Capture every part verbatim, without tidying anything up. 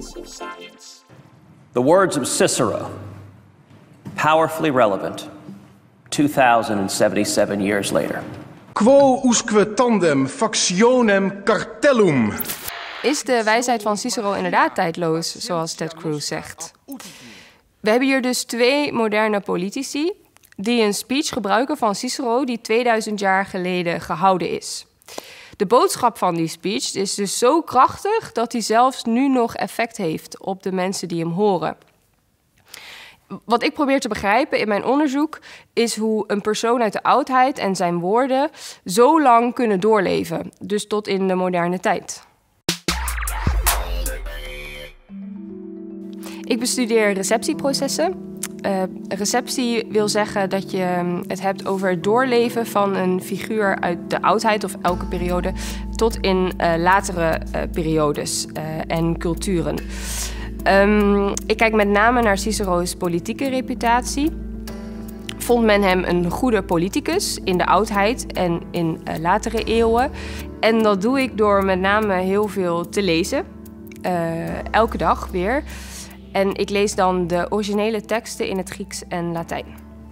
Faces of Science. The words of Cicero, powerfully relevant two thousand seventy-seven years later. Quo usque tandem factionem cartellum. Is de wijsheid van Cicero inderdaad tijdloos, zoals Ted Cruz zegt? We hebben hier dus twee moderne politici die een speech gebruiken van Cicero die tweeduizend jaar geleden gehouden is. De boodschap van die speech is dus zo krachtig dat hij zelfs nu nog effect heeft op de mensen die hem horen. Wat ik probeer te begrijpen in mijn onderzoek is hoe een persoon uit de oudheid en zijn woorden zo lang kunnen doorleven, dus tot in de moderne tijd. Ik bestudeer receptieprocessen. Uh, receptie wil zeggen dat je het hebt over het doorleven van een figuur uit de oudheid of elke periode tot in uh, latere uh, periodes uh, en culturen. Um, ik kijk met name naar Cicero's politieke reputatie. Vond men hem een goede politicus in de oudheid en in uh, latere eeuwen? En dat doe ik door met name heel veel te lezen, uh, elke dag weer. En ik lees dan de originele teksten in het Grieks en Latijn.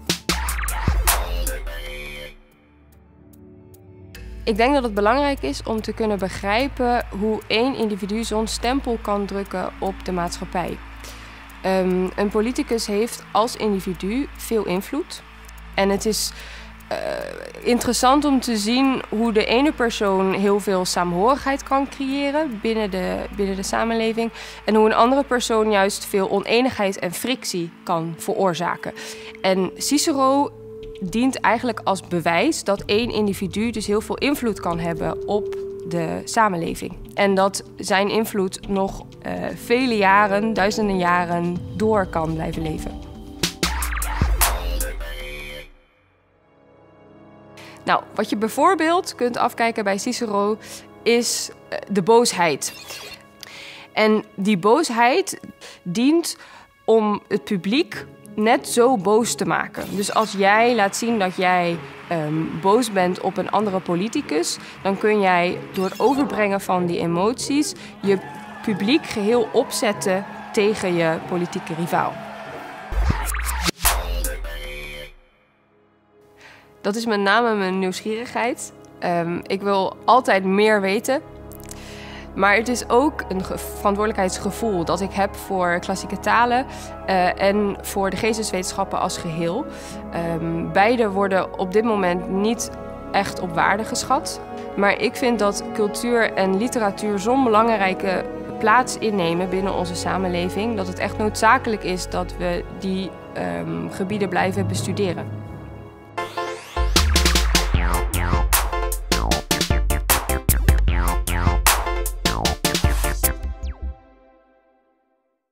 Ik denk dat het belangrijk is om te kunnen begrijpen hoe één individu zo'n stempel kan drukken op de maatschappij. Um, een politicus heeft als individu veel invloed. En het is uh, interessant om te zien hoe de ene persoon heel veel saamhorigheid kan creëren binnen de, binnen de samenleving. En hoe een andere persoon juist veel oneenigheid en frictie kan veroorzaken. En Cicero dient eigenlijk als bewijs dat één individu dus heel veel invloed kan hebben op de samenleving. En dat zijn invloed nog uh, vele jaren, duizenden jaren door kan blijven leven. Nou, wat je bijvoorbeeld kunt afkijken bij Cicero is de boosheid. En die boosheid dient om het publiek net zo boos te maken. Dus als jij laat zien dat jij um, boos bent op een andere politicus, dan kun jij door het overbrengen van die emoties je publiek geheel opzetten tegen je politieke rivaal. Dat is met name mijn nieuwsgierigheid. Um, ik wil altijd meer weten. Maar het is ook een verantwoordelijkheidsgevoel dat ik heb voor klassieke talen uh, en voor de geesteswetenschappen als geheel. Um, beide worden op dit moment niet echt op waarde geschat. Maar ik vind dat cultuur en literatuur zo'n belangrijke plaats innemen binnen onze samenleving, dat het echt noodzakelijk is dat we die um, gebieden blijven bestuderen.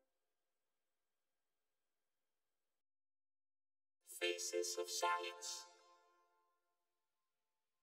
Faces of Science.